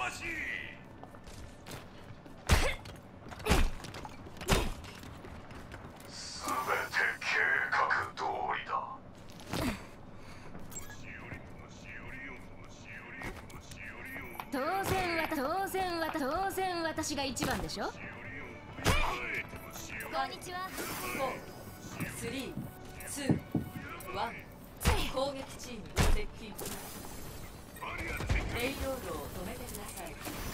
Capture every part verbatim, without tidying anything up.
当然わた当然わた当然私が一番でしょ。こんにちは。 フォー、スリー、ツー、ワン。攻撃チーム接近。レイロードを止めてください。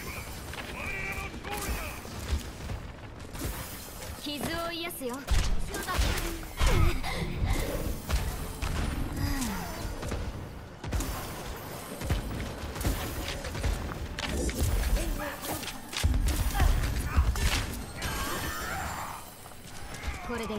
傷を癒すよ。これでいい。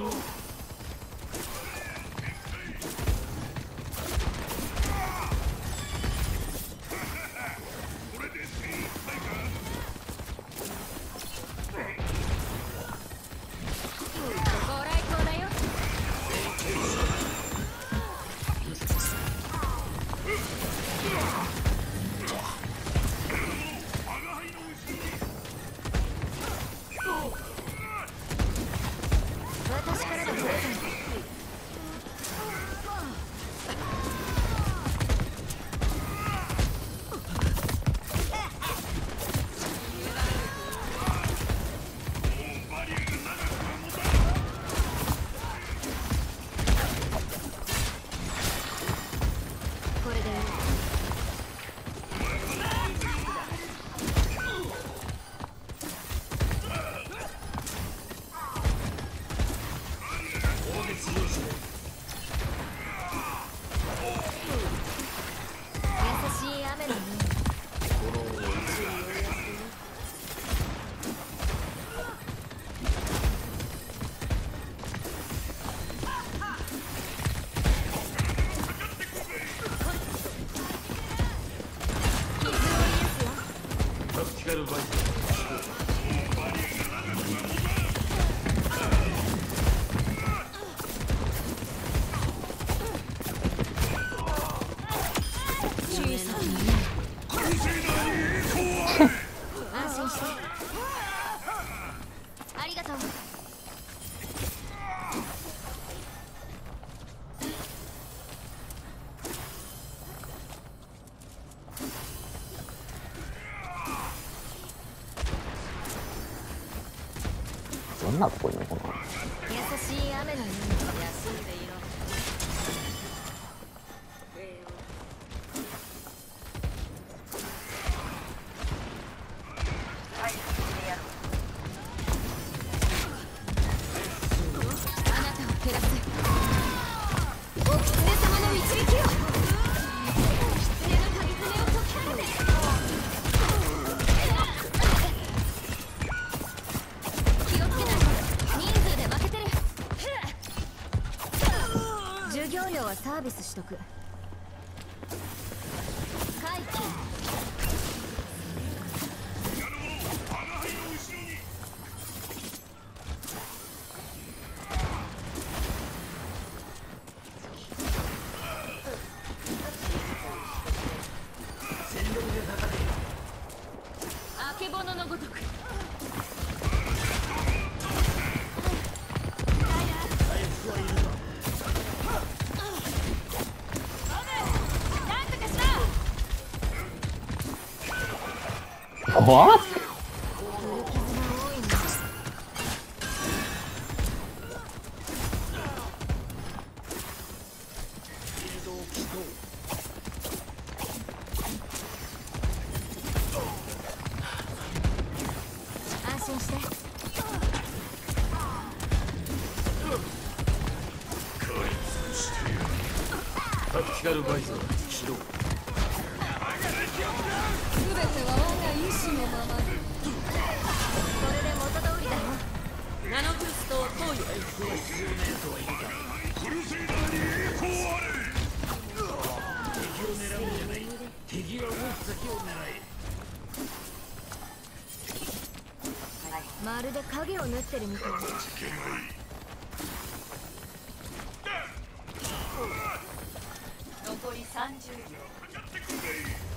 ありがとう。 どんなとこにいるのかな。 優しい雨のように休んでいろ。あなたを照らすお狐様の導きを。狐の鍵爪を解き放て。気をつけないと人数で負けてる。授業料はサービスしとく。回帰。あけぼののごとく。 怖っ。 安心して。 タクティカルバイザー起動。 全ては我が意志のままに。これで元通りだよ。 ナノブーストを投与。 クルセイダーに栄光あれ。敵を狙うんじゃない。敵が動く先を狙え。 まるで影を縫ってるみたい。 残りさんじゅうびょう。